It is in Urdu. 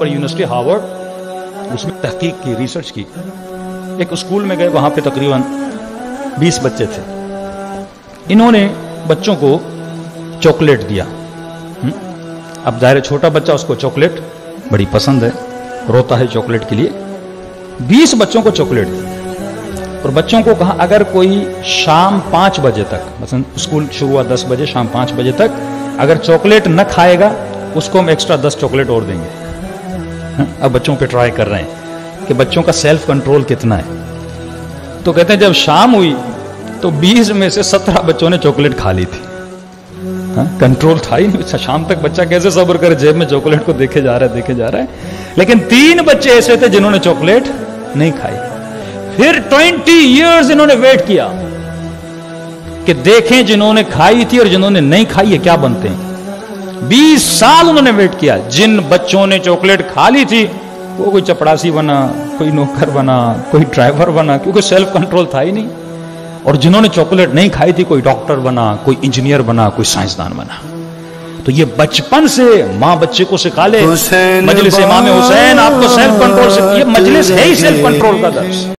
اوپر یونیورسٹی ہارورڈ، اس میں تحقیق کی، ریسرچ کی. ایک اسکول میں گئے، وہاں پہ تقریباً 20 بچے تھے. انہوں نے بچوں کو چاکلیٹ دیا. اب ظاہر چھوٹا بچہ، اس کو چاکلیٹ بڑی پسند ہے، روتا ہے چاکلیٹ کے لیے. 20 بچوں کو چاکلیٹ دی اور بچوں کو کہا اگر کوئی شام 5 بجے تک، مثلا اسکول شروع ہوا 10 بجے، شام 5 بجے تک اگر چاکلیٹ نہ کھائے گا اس کو ہم ایکسٹرا 10 چاکلیٹ اور دیں گے. اب بچوں پہ ٹرائی کر رہے ہیں کہ بچوں کا سیلف کنٹرول کتنا ہے. تو کہتے ہیں جب شام ہوئی تو 20 میں سے 17 بچوں نے چاکلیٹ کھا لی تھی. کنٹرول تھا ہی نہیں. شام تک بچہ کیسے صبر کرے، جیب میں چاکلیٹ کو دیکھے جا رہا ہے. لیکن 3 بچے ایسے تھے جنہوں نے چاکلیٹ نہیں کھائی. پھر 20 ایئرز انہوں نے ویٹ کیا کہ دیکھیں جنہوں نے کھائی تھی اور جنہوں نے نہیں کھائی ہے کیا بنتے ہیں. 20 سال انہوں نے ویٹ کیا. جن بچوں نے چاکلیٹ کھا لی تھی وہ کوئی چپڑاسی بنا، کوئی نوکر بنا، کوئی ڈرائیور بنا، کیونکہ سیلف کنٹرول تھا ہی نہیں. اور جنہوں نے چاکلیٹ نہیں کھائی تھی کوئی ڈاکٹر بنا، کوئی انجینئر بنا، کوئی سائنسدان بنا. تو یہ بچپن سے ماں بچے کو سکھا لے. مجلس امام حسین آپ کو سیلف کنٹرول سے، یہ مجلس ہے ہی سیلف کنٹرول کا درس.